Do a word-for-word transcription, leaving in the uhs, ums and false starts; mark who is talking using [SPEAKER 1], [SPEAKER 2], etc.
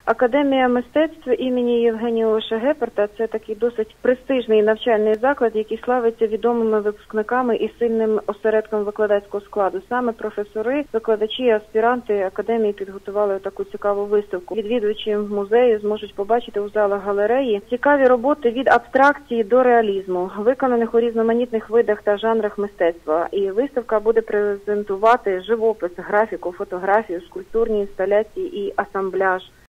[SPEAKER 1] Академія мистецтв імені Євгенія Лоша Гепарда – це такий досить престижний навчальний заклад, який славиться відомими випускниками і сильним осередком викладацького складу. Саме професори, викладачі і аспіранти академії підготували таку цікаву виставку. Відвідувачі музею зможуть побачити у залах галереї цікаві роботи від абстракції до реалізму, виконаних у різноманітних видах та жанрах мистецтва. І виставка буде презентувати живопис, графіку, фотографію, скульптурні інсталяції і асамбляж.